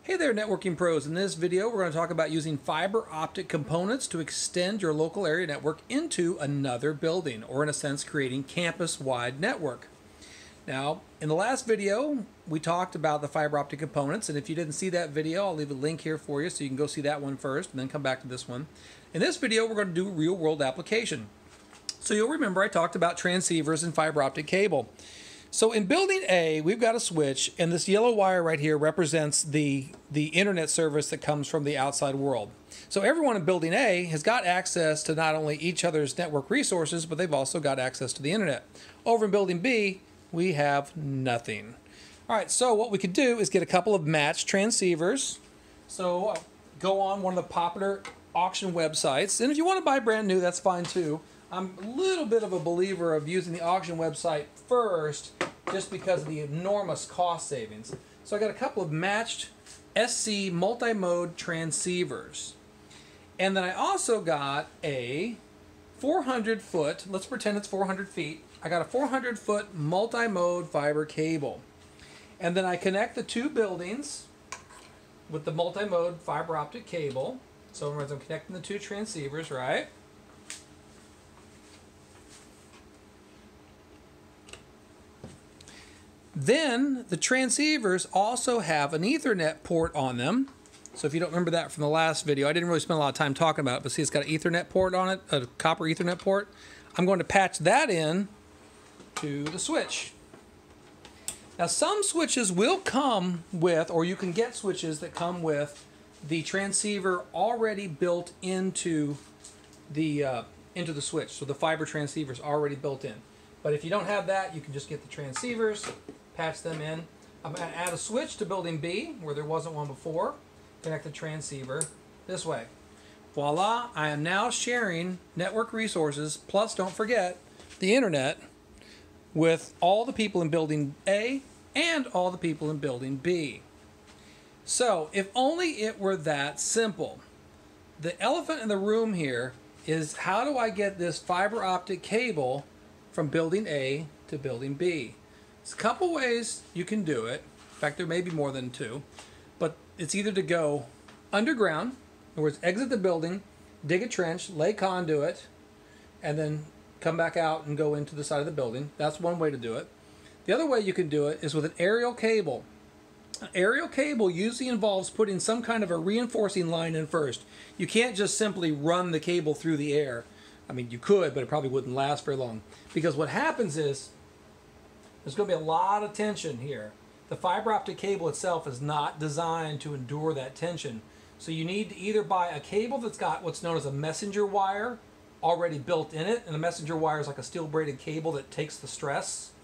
Hey there, networking pros. In this video, we're going to talk about using fiber optic components to extend your local area network into another building, or in a sense, creating campus-wide network. Now, in the last video, we talked about the fiber optic components, and if you didn't see that video, I'll leave a link here for you so you can go see that one first and then come back to this one. In this video, we're going to do a real-world application. So you'll remember I talked about transceivers and fiber optic cable. So in building A, we've got a switch, and this yellow wire right here represents the internet service that comes from the outside world. So everyone in building A has got access to not only each other's network resources, but they've also got access to the internet. Over in building B, we have nothing. All right, so what we could do is get a couple of matched transceivers. So go on one of the popular auction websites, and if you want to buy brand new, that's fine too. I'm a little bit of a believer of using the auction website first just because of the enormous cost savings. So I got a couple of matched SC multi-mode transceivers. And then I also got a 400 foot, let's pretend it's 400 feet. I got a 400 foot multi-mode fiber cable. And then I connect the two buildings with the multi-mode fiber optic cable. So I'm connecting the two transceivers, right? Then the transceivers also have an Ethernet port on them. So if you don't remember that from the last video, I didn't really spend a lot of time talking about it, but see it's got an Ethernet port on it, a copper Ethernet port. I'm going to patch that in to the switch. Now some switches will come with, or you can get switches that come with the transceiver already built into the switch. So the fiber transceiver is already built in. But if you don't have that, you can just get the transceivers, patch them in. I'm going to add a switch to building B where there wasn't one before. Connect the transceiver this way. Voila, I am now sharing network resources, plus don't forget the internet, with all the people in building A and all the people in building B. So if only it were that simple. The elephant in the room here is, how do I get this fiber optic cable from building A to building B? There's a couple ways you can do it. In fact, there may be more than two. But it's either to go underground, in other words, exit the building, dig a trench, lay conduit, and then come back out and go into the side of the building. That's one way to do it. The other way you can do it is with an aerial cable. An aerial cable usually involves putting some kind of a reinforcing line in first. You can't just simply run the cable through the air. I mean, you could, but it probably wouldn't last very long. Because what happens is, there's going to be a lot of tension here. The fiber optic cable itself is not designed to endure that tension. So you need to either buy a cable that's got what's known as a messenger wire already built in it, and the messenger wire is like a steel braided cable that takes the stress.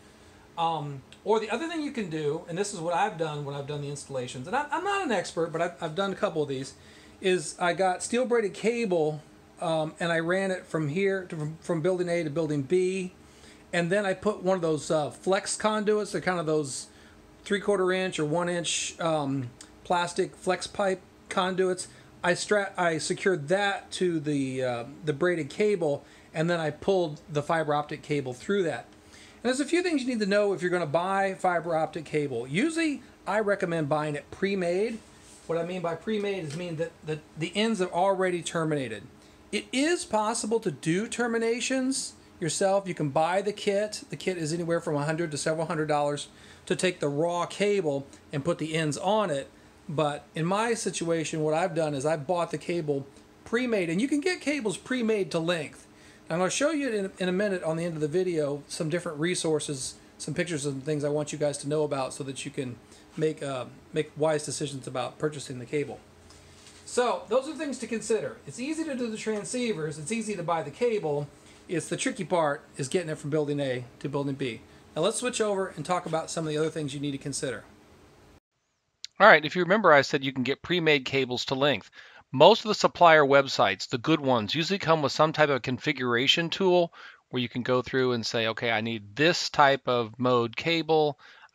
Or the other thing you can do, and this is what I've done when I've done the installations, and I'm not an expert, but I've done a couple of these, is I got steel braided cable and I ran it from here, from building A to building B. And then I put one of those flex conduits. They're kind of those 3/4 inch or 1 inch plastic flex pipe conduits. I secured that to the braided cable, and then I pulled the fiber optic cable through that. And there's a few things you need to know if you're going to buy fiber optic cable. Usually, I recommend buying it pre-made. What I mean by pre-made is that the ends are already terminated. It is possible to do terminations yourself. You can buy the kit. The kit is anywhere from $100 to several $100 to take the raw cable and put the ends on it. But in my situation, what I've done is I bought the cable pre-made, and you can get cables pre-made to length. I'm going to show you in a minute on the end of the video some different resources, some pictures and things I want you guys to know about so that you can make wise decisions about purchasing the cable. So those are things to consider. It's easy to do the transceivers. It's easy to buy the cable. It's the tricky part is getting it from building A to building B. Now let's switch over and talk about some of the other things you need to consider. All right, if you remember, I said you can get pre-made cables to length. Most of the supplier websites, the good ones, usually come with some type of configuration tool where you can go through and say, okay, I need this type of mode cable.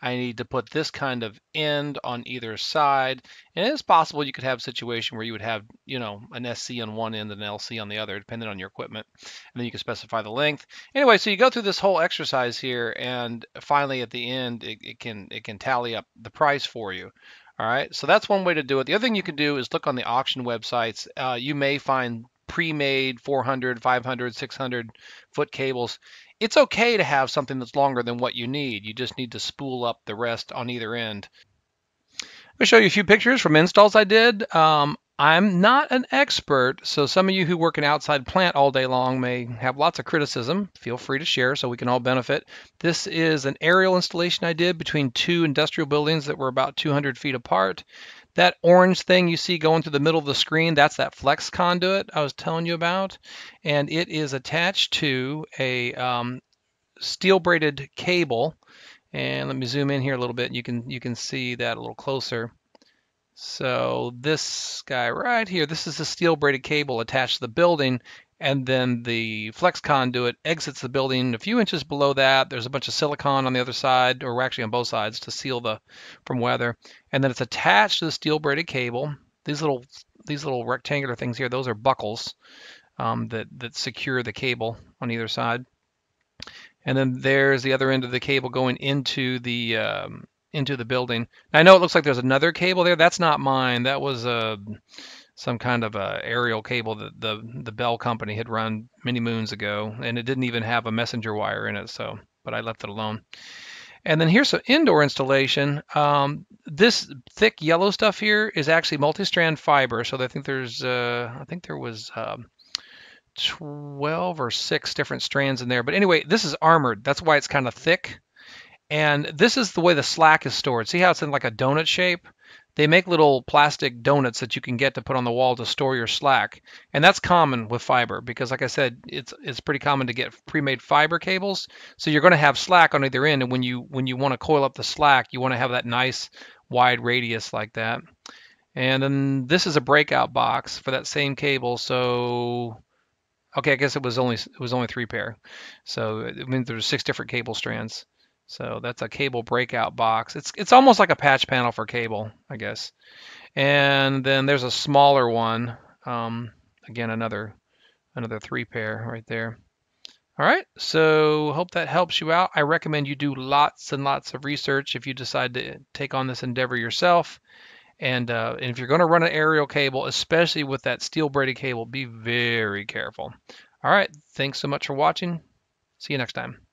I need to put this kind of end on either side. And it's possible you could have a situation where you would have, you know, an SC on one end and an LC on the other, depending on your equipment. And then you can specify the length. Anyway, so you go through this whole exercise here, and finally at the end, it can tally up the price for you. All right, so that's one way to do it. The other thing you can do is look on the auction websites. You may find pre-made 400, 500, 600 foot cables. It's okay to have something that's longer than what you need. You just need to spool up the rest on either end. Let me show you a few pictures from installs I did. I'm not an expert, so some of you who work an outside plant all day long may have lots of criticism. Feel free to share so we can all benefit. This is an aerial installation I did between two industrial buildings that were about 200 feet apart. That orange thing you see going through the middle of the screen, that's that flex conduit I was telling you about. And it is attached to a steel braided cable. And let me zoom in here a little bit. You can see that a little closer. So this guy right here, this is a steel braided cable attached to the building, and then the flex conduit exits the building a few inches below that. There's a bunch of silicone on the other side, or actually on both sides, to seal from weather. And then it's attached to the steel braided cable. These little rectangular things here, those are buckles that secure the cable on either side. And then there's the other end of the cable going into the building. Now, I know it looks like there's another cable there. That's not mine. That was some kind of a aerial cable that the Bell company had run many moons ago, and it didn't even have a messenger wire in it. So, but I left it alone. And then here's some indoor installation. This thick yellow stuff here is actually multi-strand fiber. So I think there was 12 or 6 different strands in there. But anyway, this is armored. That's why it's kind of thick. And this is the way the slack is stored. See how it's in like a donut shape? They make little plastic donuts that you can get to put on the wall to store your slack. And that's common with fiber because, like I said, it's pretty common to get pre-made fiber cables. So you're going to have slack on either end. And when you want to coil up the slack, you want to have that nice wide radius like that. And then this is a breakout box for that same cable. So okay, I guess it was only 3 pair. So it means there's 6 different cable strands. So that's a cable breakout box. It's almost like a patch panel for cable, I guess. And then there's a smaller one. Again, another 3 pair right there. All right, so hope that helps you out. I recommend you do lots and lots of research if you decide to take on this endeavor yourself. And if you're going to run an aerial cable, especially with that steel braided cable, be very careful. All right, thanks so much for watching. See you next time.